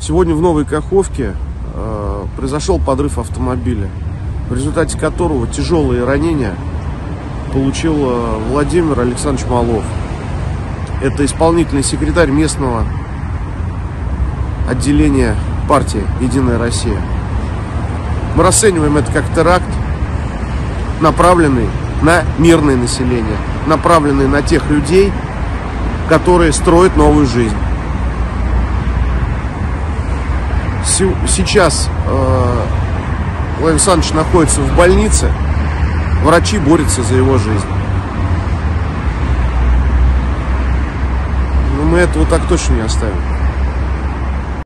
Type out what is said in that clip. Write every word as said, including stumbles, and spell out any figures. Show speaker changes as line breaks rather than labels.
Сегодня в Новой Каховке э, произошел подрыв автомобиля, в результате которого тяжелые ранения получил э, Владимир Александрович Малов. Это исполнительный секретарь местного отделения партии «Единая Россия». Мы расцениваем это как теракт, направленный на мирное население, направленный на тех людей, которые строят новую жизнь. Сейчас э, Владимир Александрович находится в больнице, врачи борются за его жизнь. Но мы этого так точно не оставим.